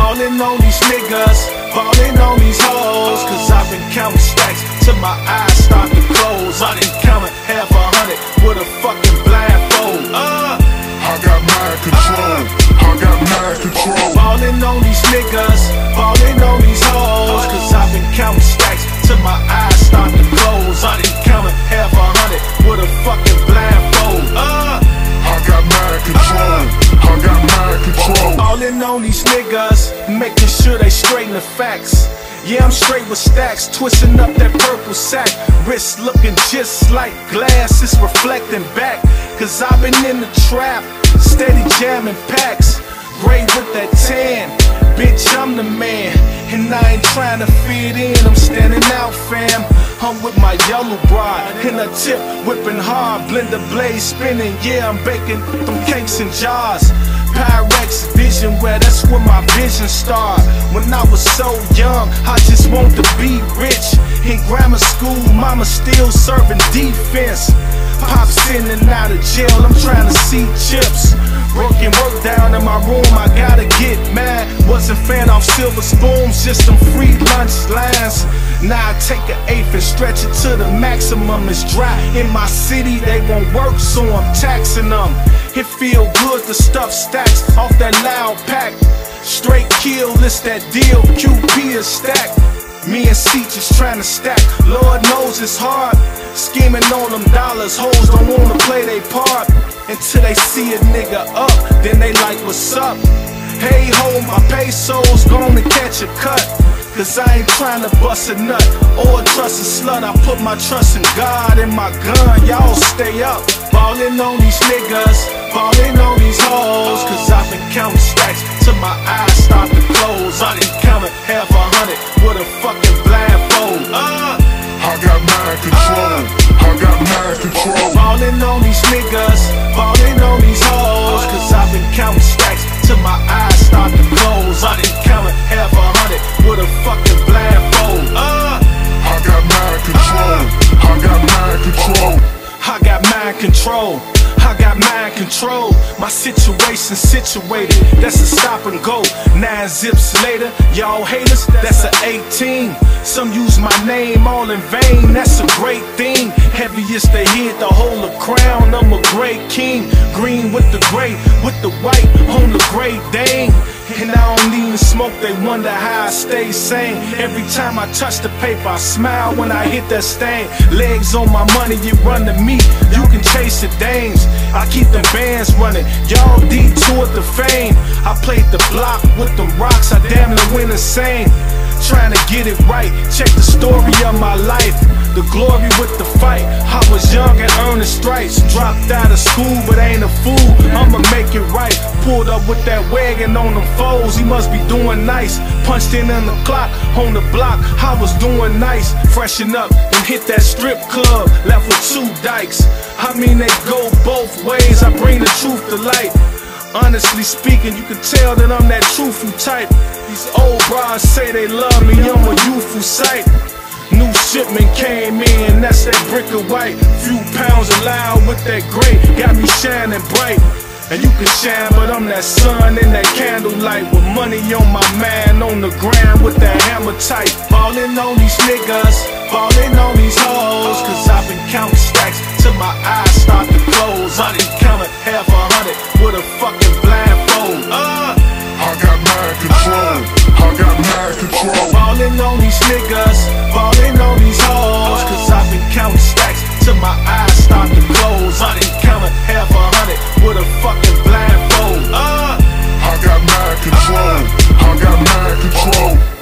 Ballin' on these niggas, ballin' on these hoes. Cause I've been counting stacks till my eyes start to close. I done counted half 100 with a fucking blindfold. I got mind control, I got mind control. Ballin' on these niggas, ballin' on these hoes. Cause I've been counting stacks till my eyes start to close. I done counted half 100 with a fucking blindfold. I got mind control, I got mind control. Ballin' on these niggas, making sure they straighten the facts. Yeah, I'm straight with stacks, twisting up that purple sack. Wrist looking just like glass, it's reflecting back. Cause I've been in the trap, steady jamming packs. Gray with that tan, bitch, I'm the man. And I ain't trying to fit in, I'm standing out, fam. I'm with my yellow bride, in a tip, whipping hard, blender blade spinning. Yeah, I'm baking them cakes in jars. Pyrex vision, where that's where my vision started. When I was so young, I just wanted to be rich. In grammar school, mama still serving defense. Pops in and out of jail, I'm trying to see chips. Working work down in my room, I gotta get mad. Wasn't fan off silver spoons, just some free lunch lines. Now I take an eighth and stretch it to the maximum. It's dry in my city, they won't work, so I'm taxing them. It feel good to stuff stacks off that loud pack. Straight kill, it's that deal, QP is stacked. Me and C just trying to stack, Lord knows it's hard. Scheming on them dollars, hoes don't wanna play they part. Until they see a nigga up, then they like what's up. Hey ho, my pesos gonna catch a cut. Cause I ain't trying to bust a nut or trust a slut. I put my trust in God and my gun, y'all stay up. Ballin' on these niggas, ballin' on these hoes. Cause I've been counting stacks till my eyes start to close. I done counted half 100 with a fucking blindfold. I got mind control, I got mind control. Ballin' on these niggas, ballin' on these hoes. Cause I've been counting stacks till my eyes start to close. I done counted half 100 with a fucking blindfold. I got mind control, I got mind control. I got mind control, I got mind control. My situation situated, that's a stop and go. 9 zips later, y'all haters, that's a 18. Some use my name all in vain, that's a great thing. Heaviest they hit, the whole of crown, I'm a great king. Green with the gray, with the white on the Great Dane. And I don't even smoke, they wonder how I stay sane. Every time I touch the paper, I smile when I hit that stain. Legs on my money, you run to me, you can chase the dames. I keep them bands running, y'all detoured the fame. I played the block with them rocks, I damn near went insane. Trying to get it right, check the story of my life. The glory with the fight, I was young and earned the stripes. Dropped out of school but ain't a fool, I'ma make it right. Pulled up with that wagon on them foes, he must be doing nice. Punched in on the clock, on the block, I was doing nice. Freshen up and hit that strip club, left with 2 dykes. I mean they go both ways, I bring the truth to light. Honestly speaking, you can tell that I'm that truthful type. These old bras say they love me, I'm a youthful sight. New shipment came in, that's that brick of white. Few pounds allowed with that gray, got me shining bright. And you can shine, but I'm that sun in that candlelight. With money on my mind, on the ground with that hammer tight. Ballin' on these niggas, ballin' on these hoes. Cause I've been counting stacks till my eyes start to close. I done counted half 100 with a fucking blindfold. I got mind control, I got mind control. Ballin' on these niggas, ballin' on these hoes. Cause I've been counting stacks till my eyes start to close. I done counted half 100 with a fucking blindfold. I got mind control, I got mind control.